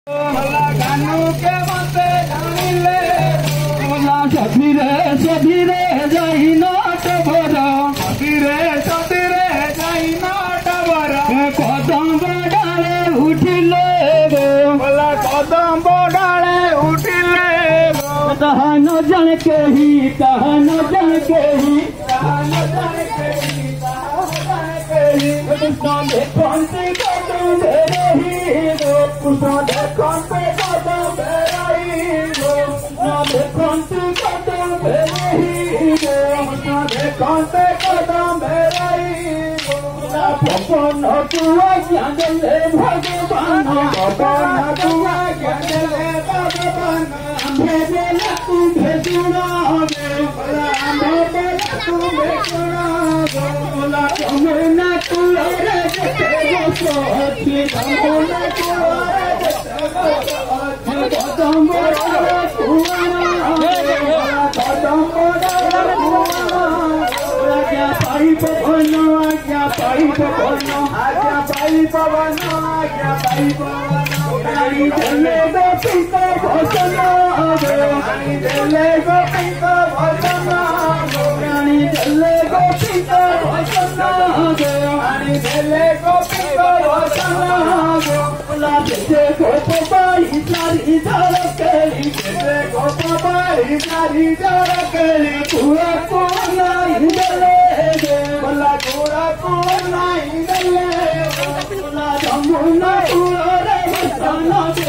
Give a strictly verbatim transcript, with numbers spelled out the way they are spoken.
सधीरे सधीरे जाई नाट भरा सधीरे सधीरे जाई नाट भरा कदम डाले उठिले गो बोला कदम डाले उठिले गो तहा न जन के ही तहा न जन के ही तहा न जन के ही तहा न जन के ही कृष्ण देखन पे कदम बेरही गो कृष्ण देखन पे कदम बेरही गो कृष्ण देखन पे कदम बेरही गो कृष्ण देखन पे कदम बेरही गो पवन तुआ ज्ञान ले भगवान पवन तुआ ज्ञान ले भगवान आंधे बेला तू भेजुना गे आंधे बेला तू भेजुना गे बोला जमुना तू रे जते सोची जमुना तू रे जते कदम बोला तुआना कदम बोला तुआना आज्ञा पाई पवन आज्ञा पाई पवन आज्ञा पाई पवन आज्ञा पाई पवन रानी चले गोपी को भजन रानी चले गोपी को भजन रानी चले गोपी को भजन रानी चले गोपी को भजन बोला जैसे गोप बाई सारी धर केली जैसे गोप बाई सारी धर केली पूरा कोना इंदले बोला पूरा कोना इंदले बोला जमुना पूरा रे